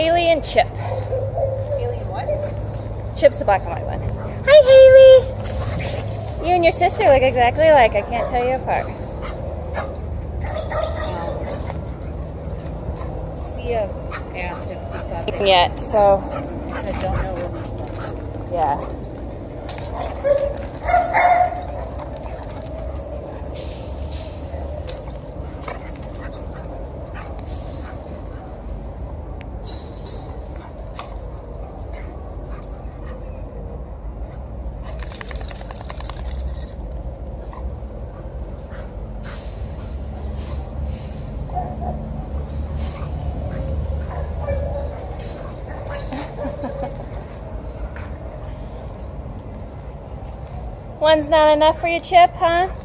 Haley and Chip. Haley and what? Chip's the black and white one. Hi, Haley! You and your sister look exactly alike. I can't tell you apart. Sia asked if we thought they Yet, so I said don't know what. yeah. One's not enough for you, Chip, huh?